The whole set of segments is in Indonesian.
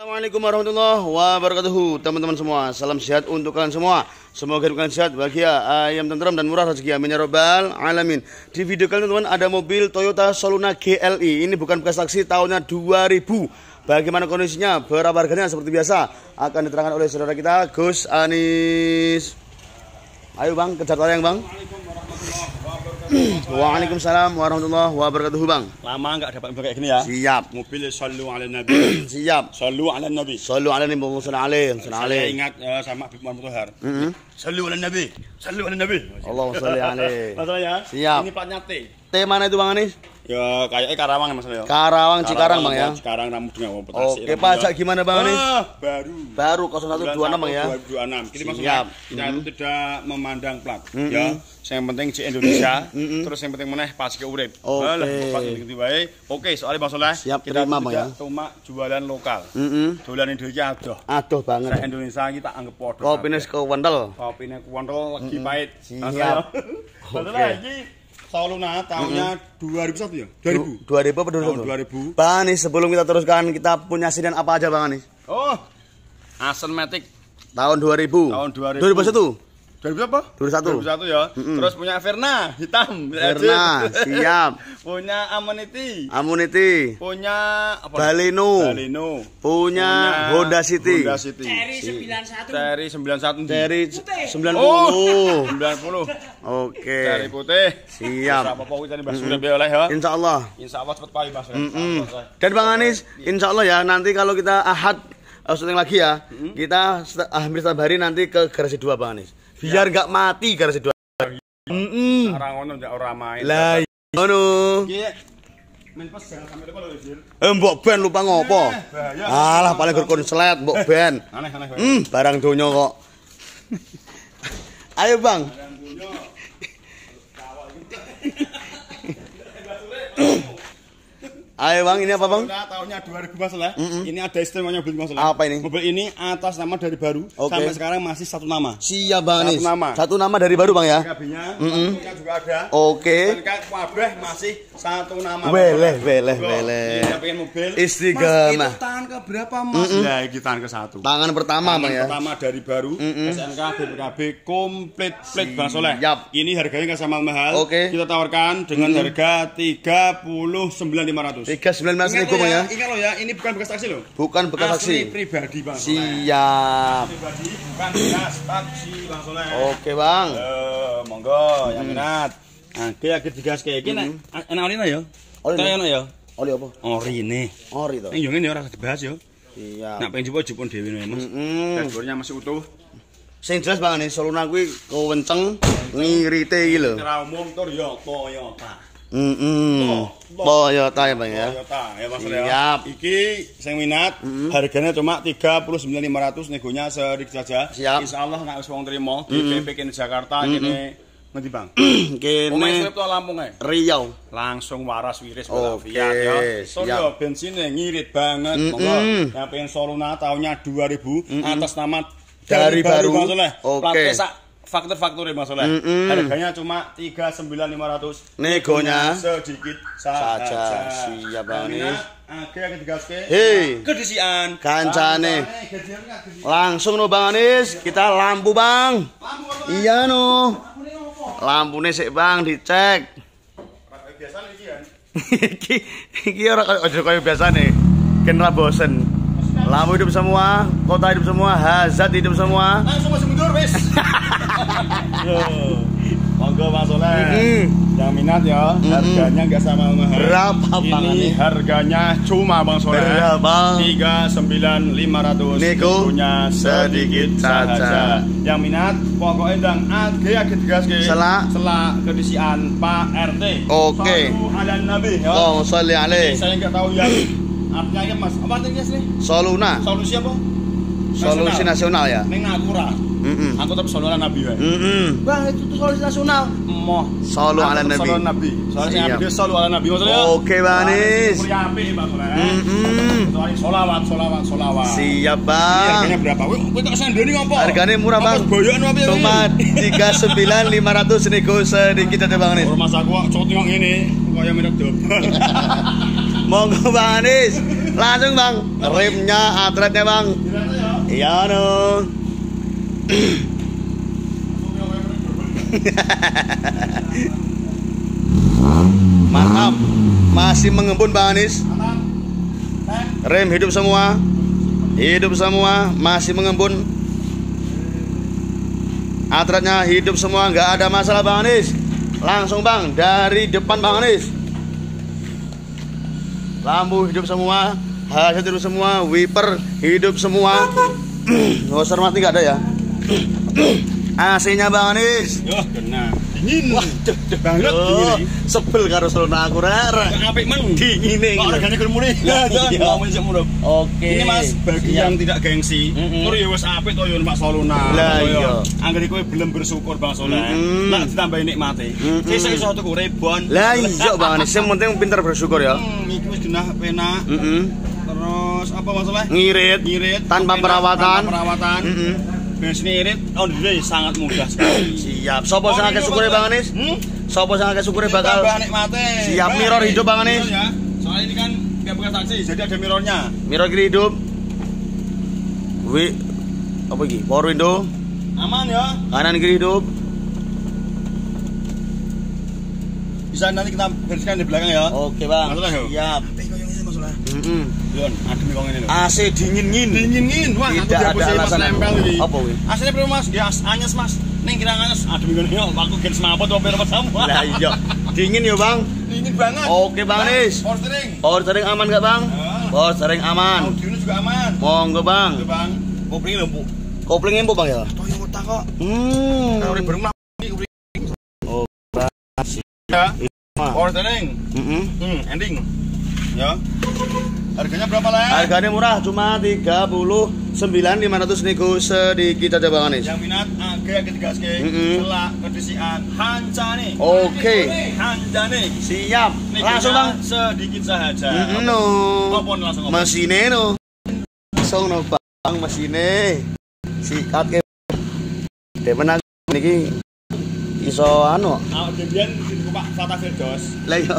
Assalamualaikum warahmatullahi wabarakatuh. Teman-teman semua, salam sehat untuk kalian semua. Semoga hidup kalian sehat, bahagia, ayam tentram dan murah rezeki, amin ya robbal alamin. Di video kali teman-teman ada mobil Toyota Soluna GLI. Ini bukan bekas taksi, tahunnya 2000. Bagaimana kondisinya, berapa harganya, seperti biasa akan diterangkan oleh saudara kita Gus Anis. Ayo bang, kejar tayang bang. Waalaikumsalam warahmatullahi wabarakatuh bang. Lama nggak dapat kayak gini ya. Siap. Mobil sallu ala nabi. Siap. Sallu ala nabi. Sallu ala nabi. Saya ingat sama Habib Muhammad Tohar. Sallu ala nabi. Sallu ala nabi. Allahumma sholli alaihi. Masalahnya. Siap. Ini platnya T. T mana itu bang Anis? Ya kayaknya Karawang masalahnya. Karawang Cikarang bang ya. Cikarang namun dengan Oke, pajak gimana bang Anis? Baru 0126 bang ya. 2026. Ini maksudnya kita itu tidak memandang plat. Ya. Yang penting di Indonesia. Terus yang penting meneh pajaknya urip. Oke, soalnya masalah kita tidak cuma jualan lokal. Jualan Indonesia aduh banget. Indonesia kita anggap podo. Kopine kewendel. Kopine kewendel lagi pahit. Siap. Masalah lagi Soluna tahunnya 2001 ya? 2000 apa 2001? Bang Anis, sebelum kita teruskan, kita punya sidan apa aja Bang Anis? Oh, Aston Matic tahun 2000. Tahun 2000. 2001. 2000 apa? 2001 ya. Terus punya Verna hitam. Verna, siap. Punya Amuniti. Punya apa? Baleno. Punya Honda City. Seri 91. Seri 90. Oh, 90. Oke. Seri putih. Siap. Apa kuwi tadi Mas sudah oleh ya. Insyaallah. Insyaallah cepet paling Mas. Dan Bang Anis, insyaallah ya nanti kalau kita Ahad syuting lagi ya, kita hampir setiap hari nanti ke garasi 2 Bang Anis. Biar nggak mati garasi 2. Orang ngono ndak ora main. Lah ngono. Men pas jangan sampai lupa lho, Jir. Mbok ben lupa ngopo? Alah paling gur konslet mbok ben. Aneh. Barang donya kok. Ayo Bang. Ayo Bang, ini apa Bang? Tahunnya 2000 masalah. Ini ada istimewanya mobil masalah. Apa ini? Mobil ini atas nama dari baru. Sampai sekarang masih satu nama. Siap Bang Anis. Satu nama dari baru Bang ya. Kabinnya, bentuknya juga ada. Oke. Kabeh masih satu nama. Weleh. Ini pengen mobil. Istiqamah. Mas, itu tangan ke berapa Mas? Ya, ini tangan ke 1. Tangan pertama Bang ya. Pertama dari baru. SNK, BPKB komplit plit Bang Soleh. Ini harganya nggak sama mahal. Kita tawarkan dengan harga 39.500. 39.000 Bang ya. Ingat lo ya, ini bukan bekas taksi loh. Bukan bekas taksi. Asli pribadi Bang. Siap. Pribadi bukan bekas taksi Bang Soleh. Oke Bang. Monggo yang minat. Nah, kayak digas kayak gini. Enak olina ya. Oli ya. Oli apa? Ori ini. Ori to. Yang ngene ora dibahas ya. Iya. Nak pengen coba jupun dhewe Mas. Dashboardnya masih utuh. Sing jelas Bang Anis, Soluna kuwi kewenceng ngirite iki lho. Secara umum tur ya Toyota. Toyota ya Bang ya. Toyota ya Mas ya. Siap. Iki sing minat harganya cuma 39.500, negonya sedikit saja. Siap. Insyaallah nek wis wong trimo di PP kene Jakarta kene ngendi Bang? Kene Omahe to Lampung ae. Riau. Langsung waras wiris walafiat ya. Soalnya bensinnya ngirit banget. Monggo yang pengen Soluna tahunnya 2000 atas nama dari baru. Oke. Faktor-faktornya Mas Soleh. Harganya cuma 39.500. Negonya sedikit saja. Siap Bang Anis. Agak digaske. Hei, kedisian kancane. Langsung no Bang Anis, kita lampu Bang. Iya no. Lampune sik Bang dicek. Biasane iki kan. Iki ora kaya biasane. Ken ra bosen. Lampu hidup semua, kota hidup semua, hazard hidup semua. Langsung masuk mundur wis. Monggo Mas Soleh. Yang minat ya, harganya enggak sama mahal. Berapa Bang ini? Harganya cuma Bang Soleh. Berapa? 39.500. Negonya sedikit saja. Yang minat pokoknya ndang age digaske. Selak kedisian Pak RT. Oke. Sallu ala Nabi ya. Allahumma sholli alaihi. Saya enggak tahu ya. Artinya ya Mas, apa artinya sih? Soluna. Solusi apa? Solusi nasional ya. Ning aku ora. Aku tetap sallu ala Nabi wae. Bang, itu solusi nasional. Moh, sallu ala Nabi. Sallu ala Nabi. Soalnya Nabi sallu ala Nabi maksudnya. Oke, Bang Anis. Apik Bang Soleh. Soalnya solawat. Siap, Bang. Harganya berapa? Kowe kok sandeni ngopo? Harganya murah, Bang. Cuma 39.500 nego sedikit aja Bang Anis. Rumah aku kok tengok ngene, kaya menek dobel. Monggo Bang Anis, Langsung bang, remnya atletnya bang. Iya no. Mantap, masih mengembun bang Anis. Rem hidup semua, masih mengembun. Atletnya hidup semua, nggak ada masalah bang Anis. Langsung bang dari depan bang Anis. Lampu hidup semua, hasil hidup semua, wiper hidup semua. Washer mati nggak ada ya? AC-nya bang Anis. Wah kena dingin. Wah banget dingin. Sebel karo Soluna aku rere. Apik men dingin iki. Harganya kur murah. Ngomong sik murah. Oke. Ini Mas bagi yang tidak gengsi. Tur ya wis apik to yo Pak Soluna. Lah iya. Anggere kowe belum bersyukur Bang Soleh. Nak ditambahi nikmati. Sesuk iso tuku rebon. Lah iya bang Anis, yang penting pinter bersyukur ya. Iki wis genah penak. Terus apa Mas Soleh? Ngirit tanpa perawatan. Bensin irit ondre sangat mudah sekali. Siap. Sopo sing akeh syukure Bang Anis? Sopo sing akeh syukure bakal nikmate. Siap mirror hidup Bang Anis. Ya. Soalnya ini kan enggak bekas taksi, jadi ada mirrornya. Mirror kiri hidup. Apa iki? Power window. Aman ya. Kanan kiri hidup. Bisa nanti kita bersihkan di belakang ya. Oke, Bang. Siap. Yon, adem kok ngene lho. AC dingin. Wah, tidak ada alasan nempel iki. Apa kuwi? AC-ne berapa Mas? Ya anyes Mas. Ning kira anyes adem ngene yo, aku gen semaput opo sama. Lah iya. Dingin ya, Bang. Dingin banget. Oke, Bang Anis. Power steering aman enggak, Bang? Power steering aman. Audionya juga aman. Monggo, Bang. Itu, Bang. Kopling empuk. Kopling empuk, Bang ya? Toyota kok. Ori berumah. Oh, ya. Power steering. Ending. Ya. Harganya berapa lah? Harganya murah, cuma 39.500 nego sedikit aja Bang Anis. Yang minat agak ketigaske, selak kedisian hancane. Oke. Hancane. Siap. Langsung Bang. Sedikit saja. No. Apa langsung apa? Mesine no. Langsung no Bang mesine. Sikat ke. Demen niki iso anu. Debian dikupak Tata Firdaus. Lah iya.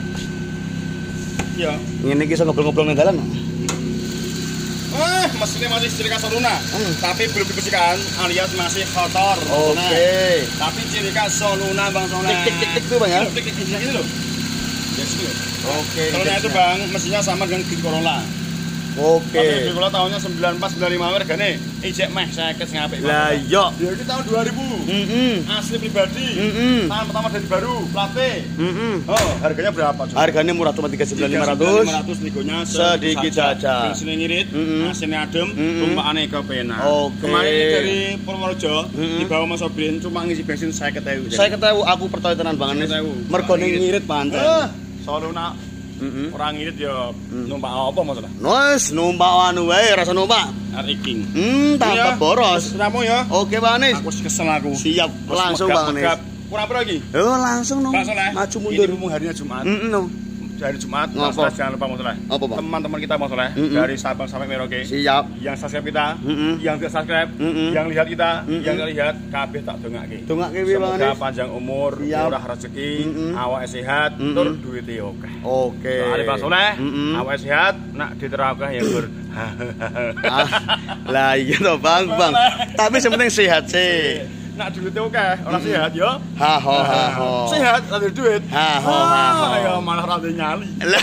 Iya. Ini kisah ngobrol-ngobrol ning dalan. Mesinnya masih ciri khas Soluna, tapi belum dibersihkan, alias masih kotor. Oke. Tapi ciri khas Soluna Bang Soleh. Tik tuh Bang ya. Tik ini loh. Jadi sini. Oke. Kalau itu Bang, mesinnya sama dengan Jeep Corolla. Oke. Jeep Corolla tahunnya 9495 hargane ijek meh 50 sing apik. Lah iya. Ya iki tahun 2000. Asli pribadi. Tahun pertama dari baru, plat P. Oh, harganya berapa coba? Harganya murah cuma 39.500. 500 negonya sedikit saja. Bensinnya ngirit, mesinnya adem, tumpakane kepenak. Oke. Kemarin ini dari Purworejo dibawa Mas Sobrin cuma ngisi bensin 50.000. 50.000 aku percaya tenan Bang Anis. Mergo ning ngirit panten. Soluna orang ngirit ya numpak apa masalah? Wes numpak anu wae rasa numpak. King. Tanpa boros. Ramu ya. Oke Bang Anis. Aku kesel aku. Siap, langsung Bang Anis. Kurang apa lagi? Langsung dong. Maju mundur. Ini mumpung harinya Jumat. Hari Jumat, jangan lupa Mas Soleh. Teman-teman kita Mas Soleh dari Sabang sampai Merauke. Siap. Yang subscribe kita, yang tidak subscribe, yang lihat kita, yang tidak lihat, kabeh tak dongake. Dongake piye Bang Anis? Semoga panjang umur, murah rezeki, awake sehat, tur duwite akeh. Oke. Soale Mas Soleh, awake sehat, nak diterakeh ya Gur. Lah iya toh Bang. Tapi yang penting sehat sih. Nak duit akeh, ora sehat ya. Ha ho. Sehat ada duit. Ha ho. Ayo malah ra nyali.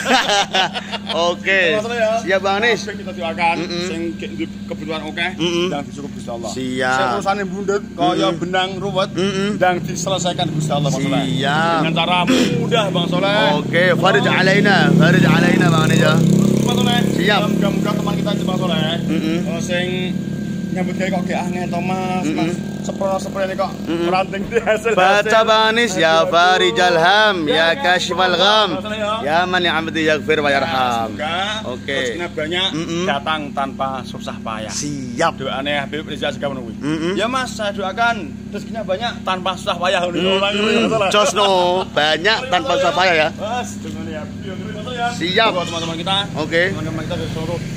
Oke. Siap Bang Anis. Kita doakan sing kebutuhan akeh dan dicukup Gusti Allah. Siap. Sing urusane bundut kaya benang ruwet dan diselesaikan Gusti Allah Bang Soleh. Siap. Dengan cara mudah Bang Soleh. Oke, farij alaina Bang Anis ya. Bang Soleh. Siap. Mudah-mudah teman kita Bang Soleh. Sing nyambut gawe kok ge angel Thomas, Mas. Sepro-sepro kok ranting di hasil. Baca Bang Anis ya farijal ham ya kashifal gham ya man ya'budu yaghfir wa yarham. Oke. Rezekinya banyak, datang tanpa susah payah. Siap. Doane Habib Rizal Segaf menawi. Ya Mas, saya doakan rezekinya banyak tanpa susah payah. Josno banyak tanpa susah payah ya. Mas, dengan ya. Siap. Teman-teman kita. Oke. Teman-teman kita dari seluruh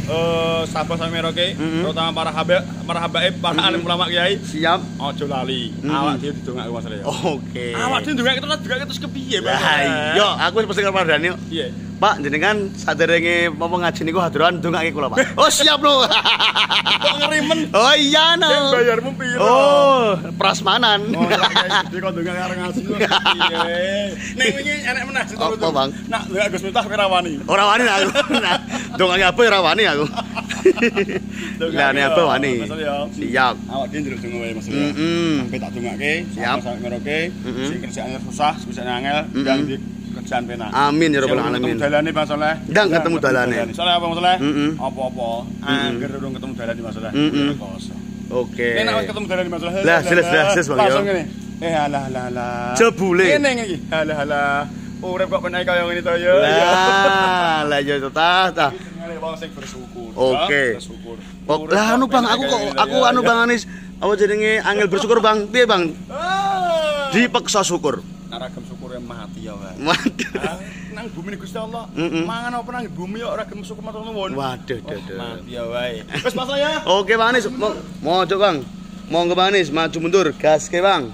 sahabat sama Merauke, terutama para habaib, para alim ulama kiai. Siap. Ojo lali. Awak dhewe didongake Mas ya. Oke. Awak dhewe ndongake terus kepiye, Mas? Yo, aku wis pesen karo Mardani. Iya. Pak, jenengan saderenge apa ngaji niku hadroan ndongake kula, Pak. Oh, siap lho. Kok ngerimen? Oh iya, no. Sing bayarmu piro? Oh, prasmanan. Oh, iki kok ndongake arep ngaji. Piye? Ning wingi enek meneh apa, Bang? Nak ndongake Gus Miftah ora wani. Ora wani aku. Nah, ndongake apa ora wani aku. Lah nek apa wani? Siap. Awak dhewe njaluk donga wae Mas. Sampai tak dongake, siap sampe Merauke, sing kerjaane susah, bisa angel, ndang di kerjaan penak. Amin ya rabbal alamin. Ketemu dalane Mas Soleh. Ndang ketemu dalane. Soale apa Mas Soleh? Apa-apa. Angger urung ketemu dalane Mas Soleh. Oke. Nek wis ketemu dalane Mas Soleh. Lah jelas Bang yo. Langsung ngene. Alah. Jebule. Kene iki. Alah. Urip kok penak kaya ngene to yo. Lah yo tah. Wong sing bersyukur. Oke. Lah anu Bang, aku anu Bang Anis. Apa jenenge angel bersyukur Bang? Piye Bang? Dipaksa syukur. Ragam syukure mati ya, Bang. Mati. Nang bumi Gusti Allah. Mangan apa nang bumi kok ragam syukur matur nuwun. Waduh. Mati ya wae. Wis Mas ya. Oke Bang Anis, mojok Bang. Monggo Bang Anis, maju mundur, gas ke Bang.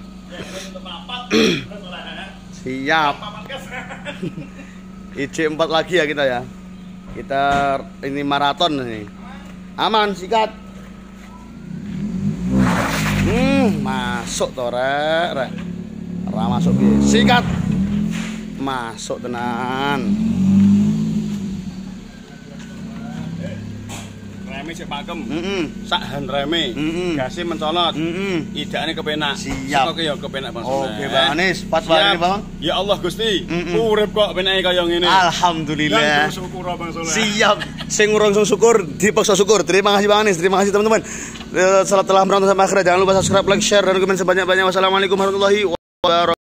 Siap. IC 4 lagi ya kita ya. Kita ini maraton nih. Aman, sikat. Masuk to rek. Ora masuk ki. Sikat. Masuk tenan. Reme sik pakem. Sak han reme. Gase mencolot. Idakane kepenak. Siap. Kok ya kepenak Bang. Oke Bang Anis, fatwa ini Bang. Ya Allah Gusti, urip kok penake kaya ngene. Alhamdulillah. Syukur Bang Soleh. Siap. Sing urung syukur dipaksa syukur. Terima kasih Bang Anis, terima kasih teman-teman. Setelah menonton sampai akhir jangan lupa subscribe, like, share dan komen sebanyak-banyaknya. Wassalamualaikum warahmatullahi wabarakatuh.